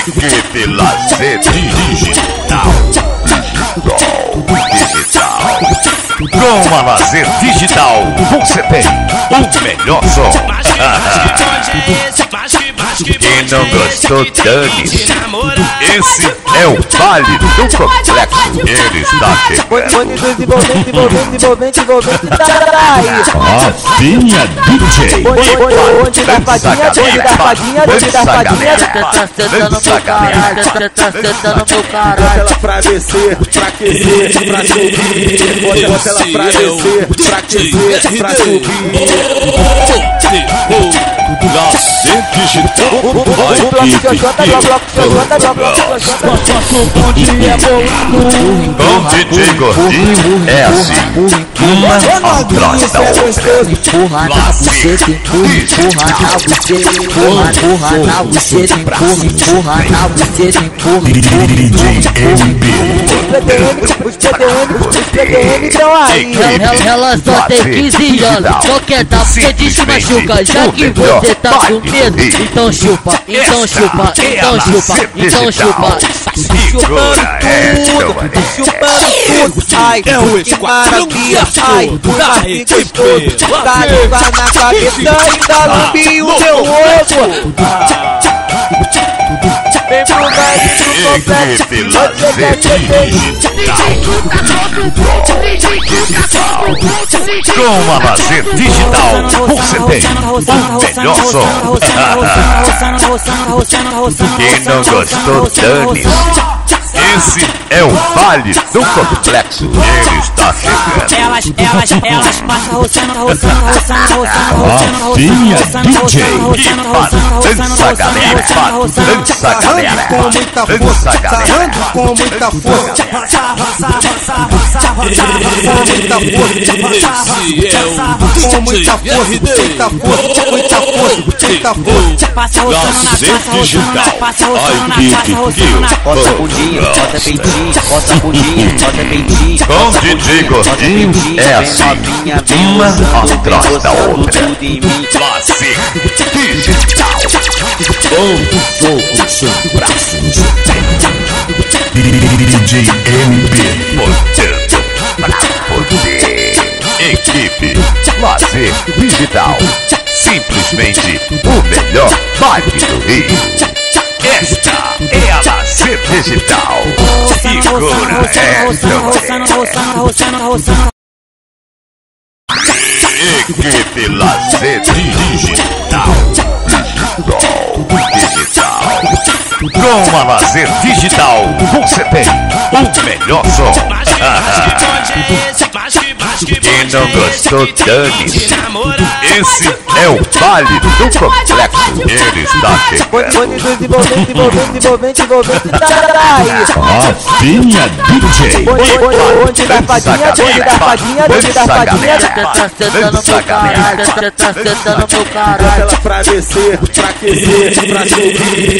Equipe Lazer Digital. Com a Lazer Digital, você tem o melhor som. Quem não gostou, dane-se. Esse é o baile do complexo. Ele está chegando. Envolvente, Rafinha DJ. onde da fadinha, sentando meu caralho. Bota ela pra descer, pra aquecer, pra subir. Bota ela pra descer, pra aquecer, pra subir. Lazer Digital. Com DJ Gordinho é assim, uma atrás da outra. Empurra na buceta, empurra na buceta, empurra na buceta, empurra na buceta, empurra. Os PDM estão aí. Ela só tem 15 anos, não quer dar porque te machuca. Já que você tá com medo, então chupa, então chupa, então chupa, então chupa. Chupando tudo, ai, que maravilha, ai, que gostoso. Tá na cabeça e dá lambinho o meu ovo. Vem pro baile do complexo. Equipe Lazer Digital. Com a Lazer Digital, você tem o melhor som. Quem não gostou, dane-se. Esse é o baile do complexo. Ele está chegando. Elas passam roçando. Rafinha DJ. Dança galera, dança galera, dança galera. Com muita força. Lazer Digital. A equipe que Bota bundinha, bota peitinho, bota bundinha, bota peitinho. com DJ Gordinho é assim, uma atrás da outra. Lazer Digital. Soco sem braços. DJ MB mostrando pra você. Equipe Lazer Digital. Simplesmente o melhor baile do Rio. Esta é a Lazer Digital. Figura Equipe Lazer Digital. Com a Lazer Digital, você tem o melhor som. Quem não gostou, dane-se. Esse é o baile do complexo. Ele está chegando. Envolvente, tá aí. Rafinha DJ. Onde da fadinha, Dança galera. Sentando meu caralho. Bota ela pra descer, pra aquecer, pra subir.